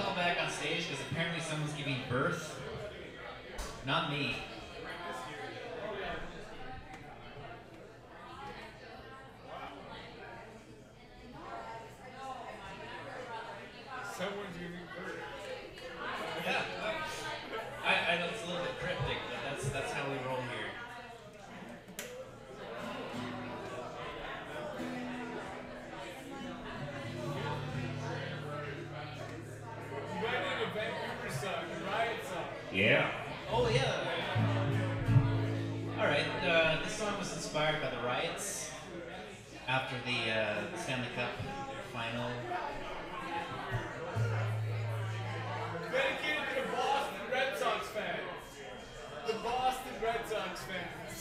go back on stage because apparently someone's giving birth. Not me. Someone's giving birth. Yeah. I know it's a little bit cryptic, but that's how we roll here. You might need a Vancouver song, a riot song. Yeah. Oh yeah. All right. This song was inspired by the riots after the Stanley Cup final. Dedicated to the Boston Red Sox fans. The Boston Red Sox fans.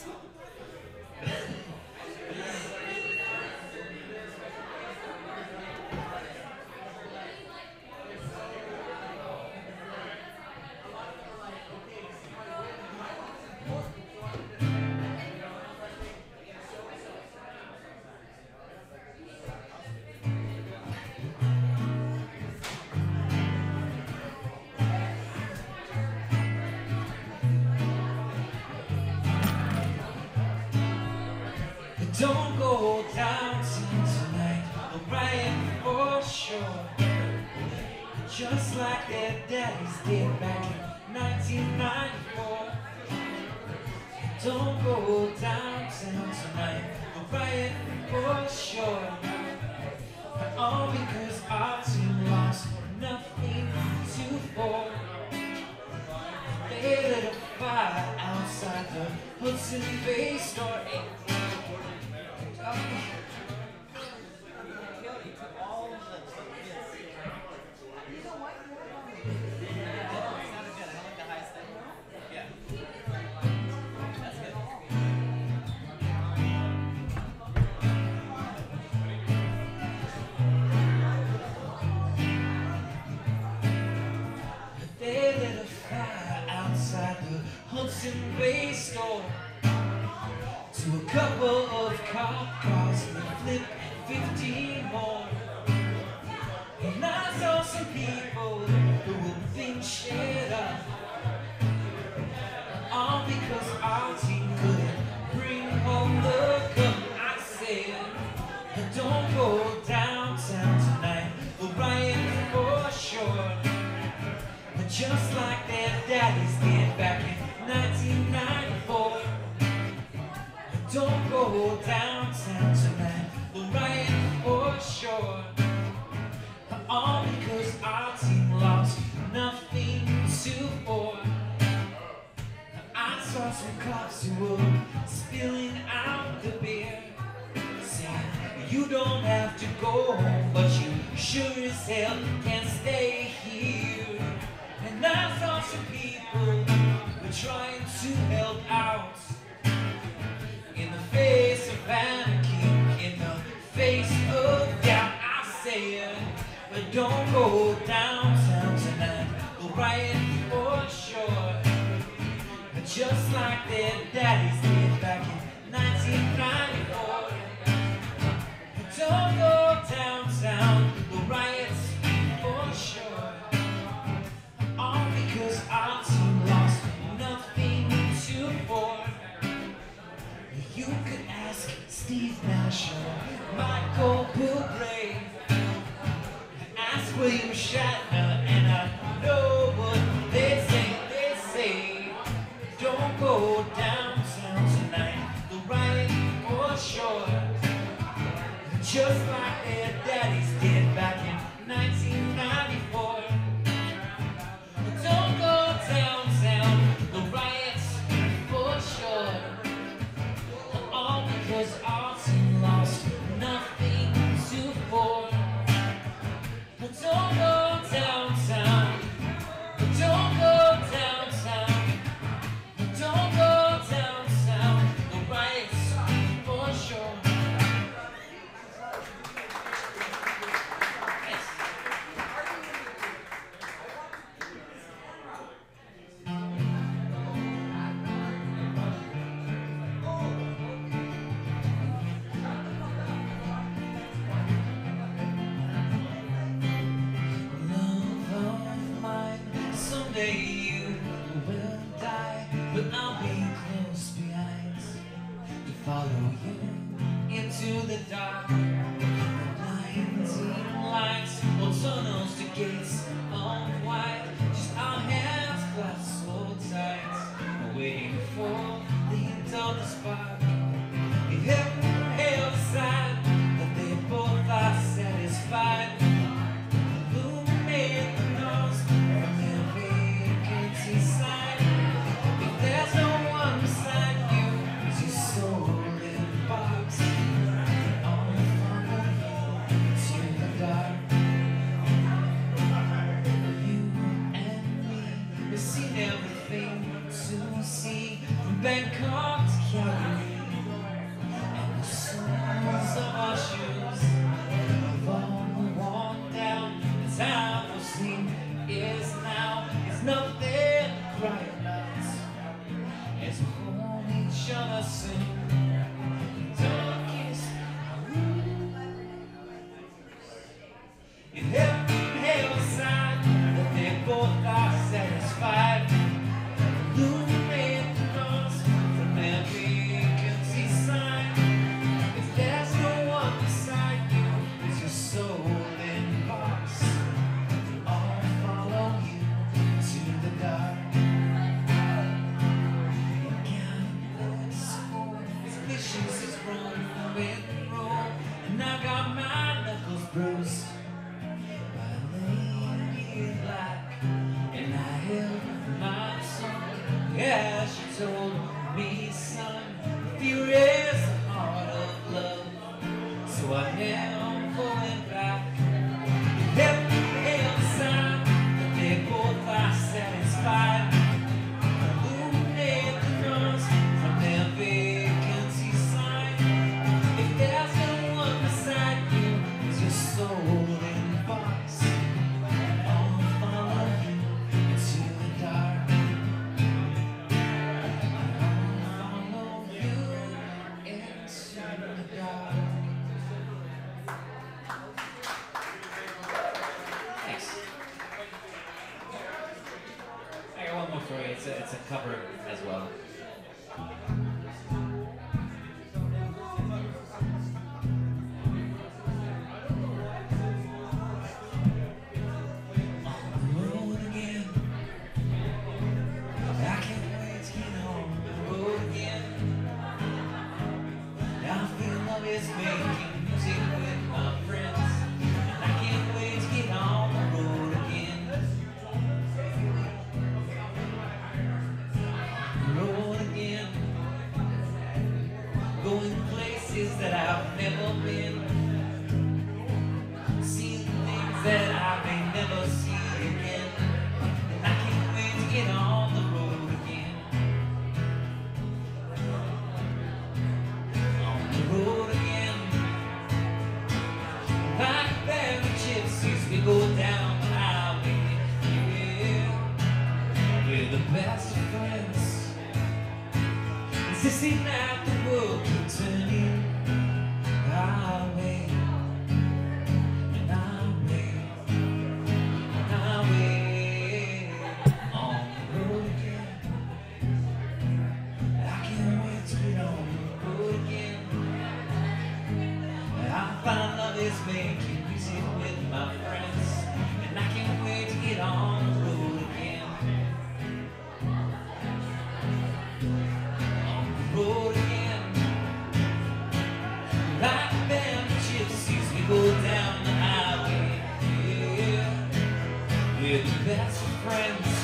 Don't go downtown tonight, the riot for sure. Just like their daddies did back in 1994. Don't go downtown tonight, the riot for sure. All because our team lost nothing to four. They lit a fire outside the Hudson Bay store. They lit a fire outside the Hudson Bay store. To a couple of cop cars and flip 15 more. And I saw some people who would think shit up. All because our team couldn't bring home the cup. I said, don't go downtown tonight, we'll riot for sure. Just like their daddies did back in 1994. Don't go downtown tonight, we'll riot for sure. All because our team lost nothing to four. I saw some cops who were spilling out the beer, saying, you don't have to go home, but you sure as hell can't stay here. And I saw some people who were trying to help out. In the face of anarchy, in the face of doubt, I said, but don't go downtown tonight, we'll riot for sure. Just like their daddies did back in 1994. Don't go downtown, we'll riot for sure. All because our team lost nothing to four. You could ask Steve Nash or Michael Bublé, ask William Shatner, and I know what they say. They say, don't go downtown tonight, the riot for sure. Just like their daddies did back in 1994. Don't go downtown, the riots for sure. All because our team lost someday you will die, but I'll be close behind to follow you into the dark. Blinding lights, or tunnels to gates of white, just our hands clasped so tight, waiting for the hint of the spark. If heaven held aside that they both are satisfied, illuminate the noise from their vacancy side. If there's no one beside you, it's your soul in a box. I'll follow you to the dark. You and me, we've seen everything to see, from Bangkok to Calgary. Of our shoes, we've all worn down. The time we'll sleep is now. It's nothing to cry about as we hold each other soon. Darkest if heaven held aside that they both are satisfied, illuminate the noise from their vacancy sign. And I got my knuckles bruised by a lady in black, and I held my tongue. Yeah, she told me, son, fear is the heart of love, so I never went back. Heaven held a sign that they both are satisfied. Illuminate the noise from their vacancy sign. If there's no one beside you, it's your soul in the box. I'll follow you into the dark. I'll follow you into the dark. Thanks. I got one more for you. It's a cover as well. Is making music with my friends, and I can't wait to get on the road again. Road again, going places that I've never been, seeing things that I may never see again, and I can't wait to get on the road again. On the road again. We go down the highway, yeah, we're the best of friends. It's just seem that the world keeps turning our way, and our way, and our way. On the road again, I can't wait to get on the road again. I find love is making music with my friends, and I can't wait to get on the road again. On the road again, like a band of gypsies, we go down the highway, yeah, we're the best of friends.